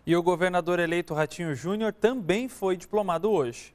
E o governador eleito Ratinho Júnior também foi diplomado hoje.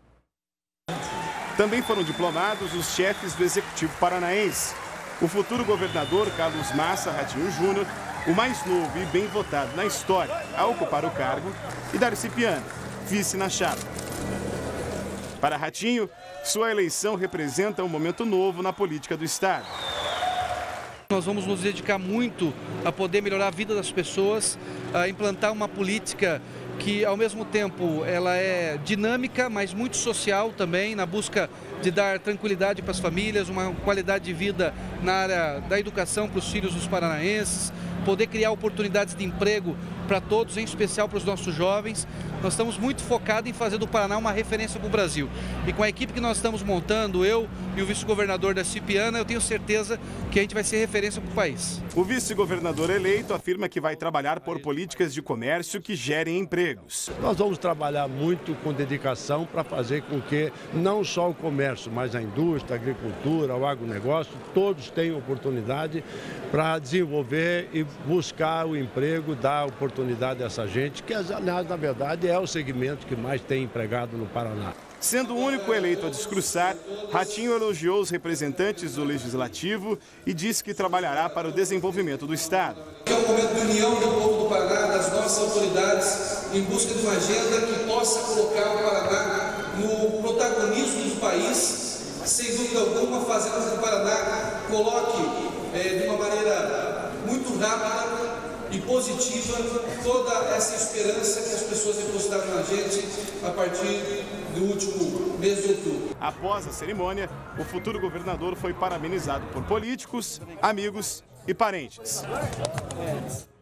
Também foram diplomados os chefes do Executivo Paranaense. O futuro governador Carlos Massa Ratinho Júnior, o mais novo e bem votado na história a ocupar o cargo, e Darcy Piana, vice na chapa. Para Ratinho, sua eleição representa um momento novo na política do Estado. Nós vamos nos dedicar muito a poder melhorar a vida das pessoas, a implantar uma política que, ao mesmo tempo, ela é dinâmica, mas muito social também, na busca de dar tranquilidade para as famílias, uma qualidade de vida na área da educação para os filhos dos paranaenses, poder criar oportunidades de emprego para todos, em especial para os nossos jovens. Nós estamos muito focados em fazer do Paraná uma referência para o Brasil. E com a equipe que nós estamos montando, eu e o vice-governador Darcy Piana, eu tenho certeza que a gente vai ser referência para o país. O vice-governador eleito afirma que vai trabalhar por políticas de comércio que gerem empregos. Nós vamos trabalhar muito com dedicação para fazer com que não só o comércio, mas a indústria, a agricultura, o agronegócio, todos tenham oportunidade para desenvolver e buscar o emprego, dar oportunidade a essa gente, que, aliás, na verdade, é o segmento que mais tem empregado no Paraná. Sendo o único eleito a discursar, Ratinho elogiou os representantes do Legislativo e disse que trabalhará para o desenvolvimento do Estado. É um momento de união do povo do Paraná, das nossas autoridades, em busca de uma agenda que possa colocar o Paraná no protagonismo do país. Sem dúvida alguma, fazendo com que o Paraná coloque de uma maneira muito rápida e positiva toda essa esperança que as pessoas depositaram na gente a partir do último mês de outubro. Após a cerimônia, o futuro governador foi parabenizado por políticos, amigos e parentes.